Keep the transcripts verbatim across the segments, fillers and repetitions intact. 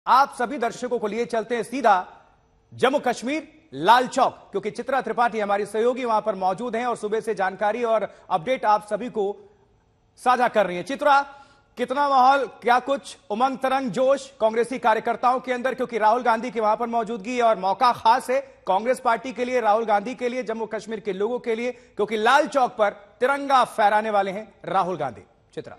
आप सभी दर्शकों को लिए चलते हैं सीधा जम्मू कश्मीर लाल चौक, क्योंकि चित्रा त्रिपाठी हमारी सहयोगी वहां पर मौजूद हैं और सुबह से जानकारी और अपडेट आप सभी को साझा कर रही है। चित्रा, कितना माहौल, क्या कुछ उमंग तरंग जोश कांग्रेसी कार्यकर्ताओं के अंदर, क्योंकि राहुल गांधी की वहां पर मौजूदगी और मौका खास है कांग्रेस पार्टी के लिए, राहुल गांधी के लिए, जम्मू कश्मीर के लोगों के लिए, क्योंकि लाल चौक पर तिरंगा फहराने वाले हैं राहुल गांधी। चित्रा,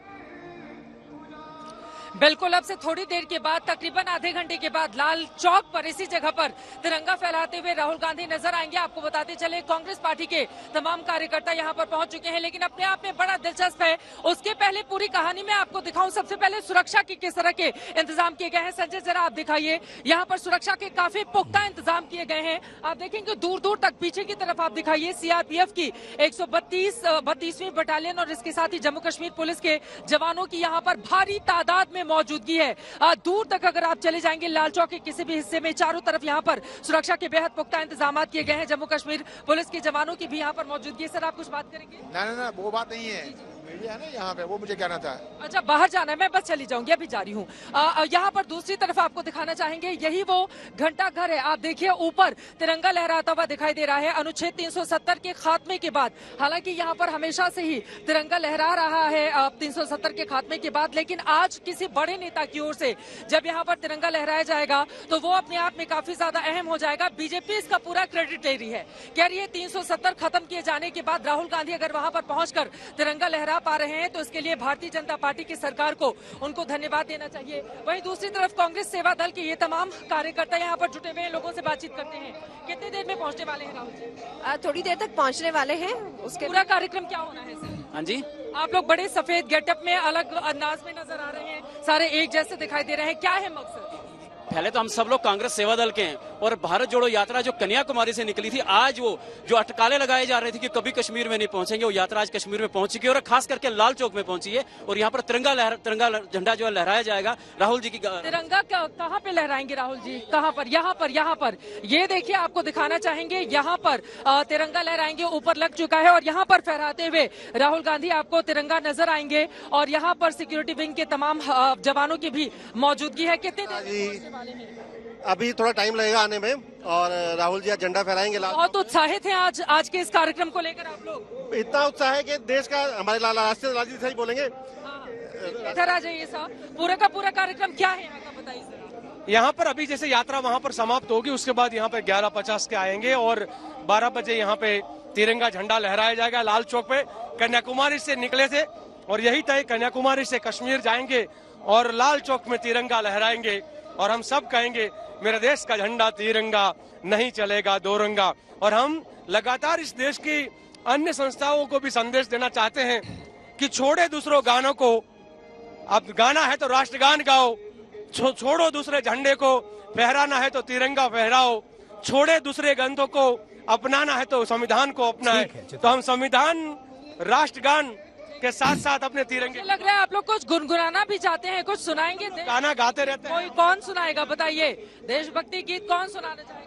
बिल्कुल, अब से थोड़ी देर के बाद, तकरीबन आधे घंटे के बाद लाल चौक पर इसी जगह पर तिरंगा फहराते हुए राहुल गांधी नजर आएंगे। आपको बताते चले कांग्रेस पार्टी के तमाम कार्यकर्ता यहां पर पहुंच चुके हैं, लेकिन अपने आप में बड़ा दिलचस्प है। उसके पहले पूरी कहानी में आपको दिखाऊं। सबसे पहले सुरक्षा के किस तरह के इंतजाम किए गए हैं, संजय जरा आप दिखाइए। यहाँ पर सुरक्षा के काफी पुख्ता इंतजाम किए गए हैं। आप देखेंगे दूर दूर तक, पीछे की तरफ आप दिखाइए सीआरपीएफ की एक सौ बत्तीस बत्तीसवीं बटालियन और इसके साथ ही जम्मू कश्मीर पुलिस के जवानों की यहाँ पर भारी तादाद में मौजूदगी है। आ, दूर तक अगर आप चले जाएंगे लाल चौक के किसी भी हिस्से में, चारों तरफ यहाँ पर सुरक्षा के बेहद पुख्ता इंतजाम किए गए हैं। जम्मू कश्मीर पुलिस के जवानों की भी यहाँ पर मौजूदगी है। सर, आप कुछ बात करेंगे? ना ना ना, वो बात नहीं है, मीडिया है ना यहाँ पे, वो मुझे कहना था। अच्छा, बाहर जाना है, मैं बस चली जाऊंगी, अभी जा रही हूँ। यहाँ पर दूसरी तरफ आपको दिखाना चाहेंगे, यही वो घंटा घर है। आप देखिए ऊपर तिरंगा लहराता हुआ दिखाई दे रहा है। अनुच्छेद तीन सौ सत्तर के खात्मे के बाद, हालांकि यहाँ पर हमेशा से ही तिरंगा लहरा रहा है तीन सौ सत्तर के खात्मे के बाद, लेकिन आज किसी बड़े नेता की ओर से जब यहाँ पर तिरंगा लहराया जाएगा तो वो अपने आप में काफी ज्यादा अहम हो जाएगा। बीजेपी इसका पूरा क्रेडिट ले रही है, कह रही है तीन सौ सत्तर खत्म किए जाने के बाद राहुल गांधी अगर वहां पर पहुंचकर तिरंगा लहरा पा रहे हैं तो इसके लिए भारतीय जनता पार्टी की सरकार को उनको धन्यवाद देना चाहिए। वहीं दूसरी तरफ कांग्रेस सेवा दल के ये तमाम कार्यकर्ता यहाँ पर जुटे हुए हैं, लोगों से बातचीत करते हैं। कितनी देर में पहुंचने वाले हैं राहुल जी? थोड़ी देर तक पहुंचने वाले हैं। उसके पूरा कार्यक्रम क्या होना है सर? हाँ जी, आप लोग बड़े सफेद गेटअप में, अलग अंदाज में नजर आ रहे हैं, सारे एक जैसे दिखाई दे रहे हैं, क्या है मकसद? पहले तो हम सब लोग कांग्रेस सेवा दल के हैं और भारत जोड़ो यात्रा जो कन्याकुमारी से निकली थी, आज वो जो अटकाले लगाए जा रहे थे कि कभी कश्मीर में नहीं पहुंचेंगे, वो यात्रा आज कश्मीर में पहुंच चुकी है और खास करके लाल चौक में पहुंची है। और यहाँ पर तिरंगा लहर तिरंगा झंडा जो है लहराया जाएगा। राहुल जी की तिरंगा कहाँ पे लहराएंगे राहुल जी? कहाँ पर? यहाँ पर, यहाँ पर ये देखिए, आपको दिखाना चाहेंगे, यहाँ पर तिरंगा लहराएंगे, ऊपर लग चुका है और यहाँ पर फहराते हुए राहुल गांधी आपको तिरंगा नजर आएंगे। और यहाँ पर सिक्योरिटी विंग के तमाम जवानों की भी मौजूदगी है। कितने देर? अभी थोड़ा टाइम लगेगा आने में और राहुल जी आज झंडा फहराएंगे। बहुत उत्साहित हैं आज आज के इस कार्यक्रम को लेकर आप लोग? इतना उत्साह है कि देश का, हमारे राष्ट्रीय राजनीति से ही बोलेंगे। इधर आ जाइए साहब, पूरा का पूरा कार्यक्रम क्या है यहाँ का बताइए जरा। यहाँ पर अभी जैसे यात्रा वहाँ पर समाप्त होगी, उसके बाद यहाँ पे ग्यारह पचास के आएंगे और बारह बजे यहाँ पे तिरंगा झंडा लहराया जाएगा लाल चौक पे। कन्याकुमारी से निकले थे और यही तय, कन्याकुमारी से कश्मीर जाएंगे और लाल चौक में तिरंगा लहराएंगे और हम सब कहेंगे मेरे देश का झंडा तिरंगा, नहीं चलेगा दो रंगा। और हम लगातार इस देश की अन्य संस्थाओं को भी संदेश देना चाहते हैं कि छोड़े दूसरों गानों को, अब गाना है तो राष्ट्रगान गाओ, छो, छोड़ो दूसरे झंडे को, फहराना है तो तिरंगा फहराओ, छोड़े दूसरे गंधों को, अपनाना है तो संविधान को अपनाए। तो हम संविधान, राष्ट्रगान के साथ साथ अपने तिरंगे। लग रहा है आप लोग कुछ गुनगुनाना भी चाहते हैं, कुछ सुनाएंगे? गाना गाते रहते हैं। कोई कौन सुनाएगा बताइए? देशभक्ति गीत कौन सुनाना चाहेगा?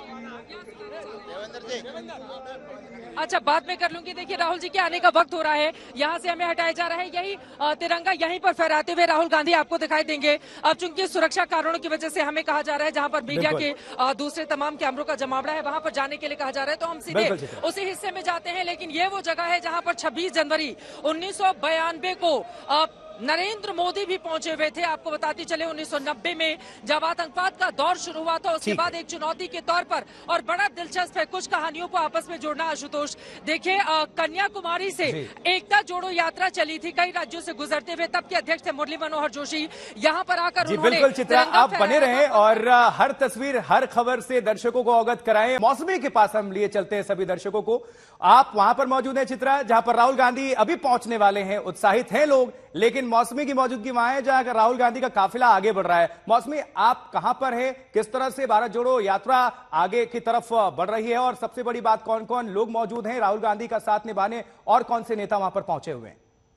अच्छा, बाद में कर लूंगी। देखिए, राहुल जी के आने का वक्त हो रहा है, यहाँ से हमें हटाया जा रहा है। यही तिरंगा यहीं पर फहराते हुए राहुल गांधी आपको दिखाई देंगे। अब चूंकि सुरक्षा कारणों की वजह से हमें कहा जा रहा है, जहाँ पर मीडिया के दूसरे तमाम कैमरों का जमावड़ा है, वहां पर जाने के लिए कहा जा रहा है, तो हम सीधे उसी हिस्से में जाते हैं। लेकिन ये वो जगह है जहाँ पर छब्बीस जनवरी उन्नीस सौ बयानबे को नरेंद्र मोदी भी पहुंचे हुए थे। आपको बताती चले, उन्नीस सौ नब्बे में जब आतंकवाद का दौर शुरू हुआ था, उसके बाद एक चुनौती के तौर पर, और बड़ा दिलचस्प है कुछ कहानियों को आपस में जोड़ना आशुतोष। देखिए, कन्याकुमारी से एकता जोड़ो यात्रा चली थी कई राज्यों से गुजरते हुए, तब के अध्यक्ष थे मुरली मनोहर जोशी। यहाँ पर आकर उन्होंने, बिल्कुल चित्रा, आप बने रहें और हर तस्वीर, हर खबर से दर्शकों को अवगत कराएं। मौसमी के पास हम लिए चलते हैं सभी दर्शकों को। आप वहां पर मौजूद हैं चित्रा, जहां पर राहुल गांधी अभी पहुंचने वाले हैं। उत्साहित हैं लोग, लेकिन मौसमी की मौजूदगी वहां है जहां राहुल गांधी का काफिला आगे बढ़ रहा है। मौसमी, आप कहां पर है? किस तरह से भारत जोड़ो यात्रा आगे की तरफ बढ़ रही है और सबसे बड़ी बात, कौन कौन लोग मौजूद हैं राहुल गांधी का साथ निभाने और कौन से नेता वहां पर पहुंचे हुए हैं?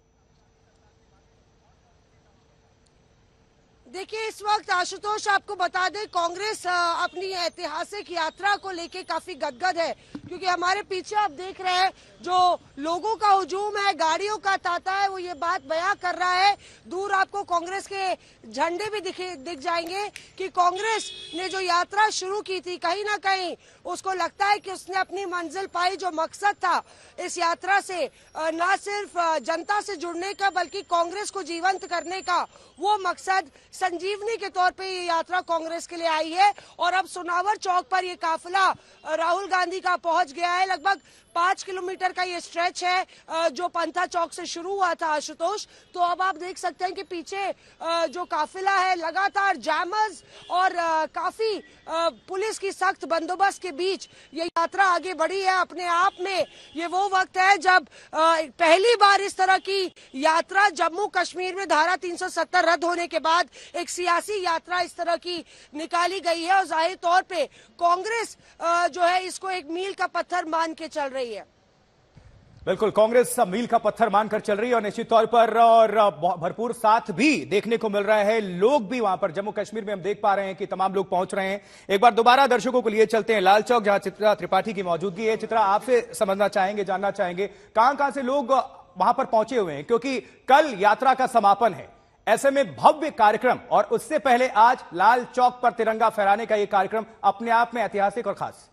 देखिए, इस वक्त आशुतोष आपको बता दें, कांग्रेस अपनी ऐतिहासिक यात्रा को लेकर काफी गदगद है, क्योंकि हमारे पीछे आप देख रहे हैं जो लोगों का हुजूम है, गाड़ियों का तांता है, वो ये बात बयां कर रहा है। दूर आपको कांग्रेस के झंडे भी दिखे दिख जाएंगे कि कांग्रेस ने जो यात्रा शुरू की थी, कहीं ना कहीं उसको लगता है कि उसने अपनी मंजिल पाई। जो मकसद था इस यात्रा से न सिर्फ जनता से जुड़ने का बल्कि कांग्रेस को जीवंत करने का, वो मकसद संजीवनी के तौर पे ये यात्रा कांग्रेस के लिए आई है। और अब सोनावर चौक पर ये काफिला राहुल गांधी का पहुंच गया है। लगभग पांच किलोमीटर का ये स्ट्रेच है जो पंथा चौक से शुरू हुआ था, आशुतोष। तो अब आप देख सकते हैं कि पीछे जो काफिला है, लगातार जैमर्स और काफी पुलिस की सख्त बंदोबस्त के बीच ये यात्रा आगे बढ़ी है। अपने आप में ये वो वक्त है जब पहली बार इस तरह की यात्रा जम्मू कश्मीर में धारा तीन सौ सत्तर रद्द होने के बाद एक सियासी यात्रा इस तरह की निकाली गई है। और जाहिर तौर पे कांग्रेस जो है इसको एक मील का पत्थर मान के चल रही है। बिल्कुल, कांग्रेस मील का पत्थर मानकर चल रही है और निश्चित तौर पर और भरपूर साथ भी देखने को मिल रहा है। लोग भी वहां पर जम्मू कश्मीर में हम देख पा रहे हैं कि तमाम लोग पहुंच रहे हैं। एक बार दोबारा दर्शकों को लिए चलते हैं लाल चौक, जहां चित्रा त्रिपाठी की मौजूदगी है। चित्रा, आपसे समझना चाहेंगे, जानना चाहेंगे कहां कहां से लोग वहां पर पहुंचे हुए हैं, क्योंकि कल यात्रा का समापन है। ऐसे में भव्य कार्यक्रम और उससे पहले आज लाल चौक पर तिरंगा फहराने का यह कार्यक्रम अपने आप में ऐतिहासिक और खास।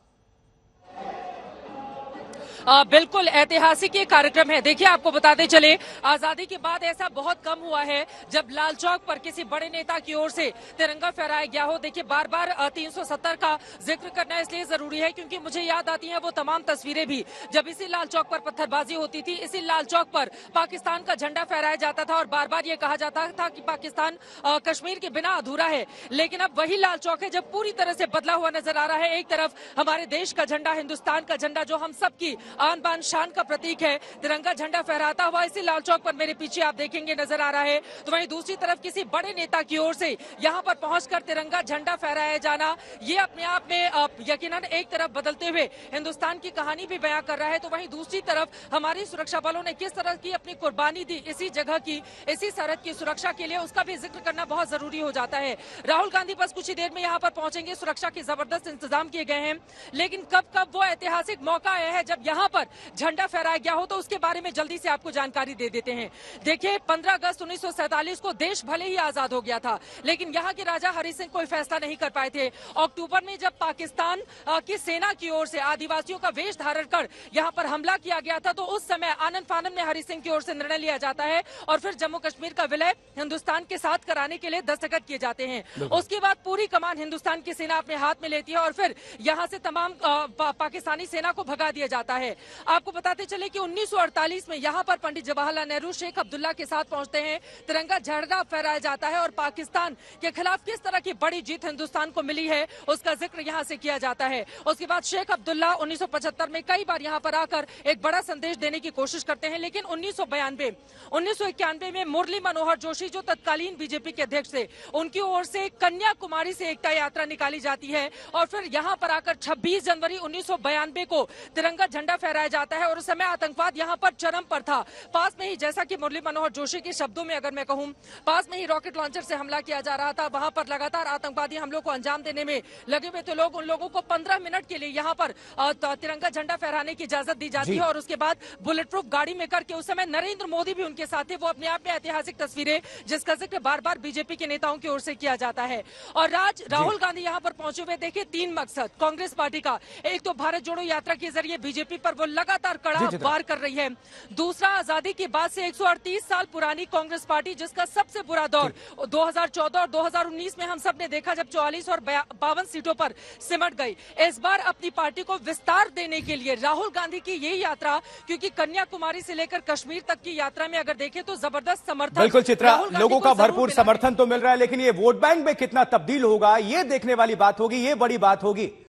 आ, बिल्कुल ऐतिहासिक ये कार्यक्रम है। देखिए, आपको बताते चले, आजादी के बाद ऐसा बहुत कम हुआ है जब लाल चौक पर किसी बड़े नेता की ओर से तिरंगा फहराया गया हो। देखिए, बार बार तीन सौ सत्तर का जिक्र करना इसलिए जरूरी है क्योंकि मुझे याद आती हैं वो तमाम तस्वीरें भी जब इसी लाल चौक पर पत्थरबाजी होती थी, इसी लाल चौक पर पाकिस्तान का झंडा फहराया जाता था और बार बार ये कहा जाता था कि पाकिस्तान आ, कश्मीर के बिना अधूरा है। लेकिन अब वही लाल चौक है जब पूरी तरह से बदला हुआ नजर आ रहा है। एक तरफ हमारे देश का झंडा, हिंदुस्तान का झंडा, जो हम सबकी आन बान शान का प्रतीक है, तिरंगा झंडा फहराता हुआ इसी लाल चौक पर मेरे पीछे आप देखेंगे नजर आ रहा है। तो वहीं दूसरी तरफ किसी बड़े नेता की ओर से यहां पर पहुंचकर तिरंगा झंडा फहराया जाना, ये अपने आप में यकीनन एक तरफ बदलते हुए हिंदुस्तान की कहानी भी बयां कर रहा है। तो वहीं दूसरी तरफ हमारी सुरक्षा बलों ने किस तरह की अपनी कुर्बानी दी इसी जगह की, इसी सरहद की सुरक्षा के लिए, उसका भी जिक्र करना बहुत जरूरी हो जाता है। राहुल गांधी बस कुछ ही देर में यहां पर पहुंचेंगे। सुरक्षा के जबरदस्त इंतजाम किए गए हैं, लेकिन कब कब वो ऐतिहासिक मौका आया है जब यहां पर झंडा फहराया गया हो, तो उसके बारे में जल्दी से आपको जानकारी दे देते हैं। देखिए, पंद्रह अगस्त उन्नीस सौ सैंतालीस को देश भले ही आजाद हो गया था, लेकिन यहाँ के राजा हरि सिंह कोई फैसला नहीं कर पाए थे। अक्टूबर में जब पाकिस्तान की सेना की ओर से आदिवासियों का वेश धारण कर यहाँ पर हमला किया गया था, तो उस समय आनंद फानंद में हरि सिंह की ओर से निर्णय लिया जाता है और फिर जम्मू कश्मीर का विलय हिंदुस्तान के साथ कराने के लिए दस्तखत किए जाते हैं। उसके बाद पूरी कमान हिंदुस्तान की सेना अपने हाथ में लेती है और फिर यहाँ से तमाम पा, पाकिस्तानी सेना को भगा दिया जाता है। आपको बताते चले कि उन्नीस सौ अड़तालीस में यहाँ पर पंडित जवाहरलाल नेहरू शेख अब्दुल्ला के साथ पहुंचते हैं, तिरंगा झंडा फहराया जाता है और पाकिस्तान के खिलाफ किस तरह की बड़ी जीत हिंदुस्तान को मिली है उसका जिक्र यहाँ से किया जाता है। उसके बाद शेख अब्दुल्ला उन्नीस सौ पचहत्तर में कई बार यहाँ पर आकर एक बड़ा संदेश देने की कोशिश करते हैं, लेकिन उन्नीस सौ बयानवे उन्नीस सौ इक्यानवे में मुरली मनोहर जोशी जो तत्कालीन बीजेपी के अध्यक्ष थे, उनकी ओर से कन्याकुमारी से एकता यात्रा निकाली जाती है और फिर यहाँ पर आकर छब्बीस जनवरी उन्नीस सौ बयानवे को तिरंगा झंडा फहराया जाता है। और उस समय आतंकवाद यहाँ पर चरम पर था। पास में ही, जैसा कि मुरली मनोहर जोशी के शब्दों में अगर मैं कहूं, पास में ही रॉकेट लॉन्चर से हमला किया जा रहा था। वहां पर लगातार आतंकवादी हमलों को अंजाम देने में लगे हुए थे लोग। उन लोगों को पंद्रह मिनट के लिए यहाँ पर तिरंगा झंडा फहराने की इजाजत दी जाती है और उसके बाद बुलेट प्रूफ गाड़ी में करके, उस समय नरेंद्र मोदी भी उनके साथ थे। वो अपने आप में ऐतिहासिक तस्वीरें जिसका जिक्र बार बार बीजेपी के नेताओं की ओर से किया जाता है। और राज राहुल गांधी यहाँ पर पहुंचे हुए, देखिए, तीन मकसद कांग्रेस पार्टी का। एक तो भारत जोड़ो यात्रा के जरिए बीजेपी पर वो लगातार कड़ा वार कर रही है। दूसरा, आजादी के बाद से एक सौ अड़तीस साल पुरानी कांग्रेस पार्टी जिसका सबसे बुरा दौर दो हज़ार चौदह और दो हज़ार उन्नीस में हम सब ने देखा जब चौवालीस और बावन सीटों पर सिमट गई। इस बार अपनी पार्टी को विस्तार देने के लिए राहुल गांधी की यही यात्रा, क्योंकि कन्याकुमारी से लेकर कश्मीर तक की यात्रा में अगर देखें तो जबरदस्त समर्थन। बिल्कुल चित्रा, लोगों का भरपूर समर्थन तो मिल रहा है, लेकिन ये वोट बैंक में कितना तब्दील होगा ये देखने वाली बात होगी, ये बड़ी बात होगी।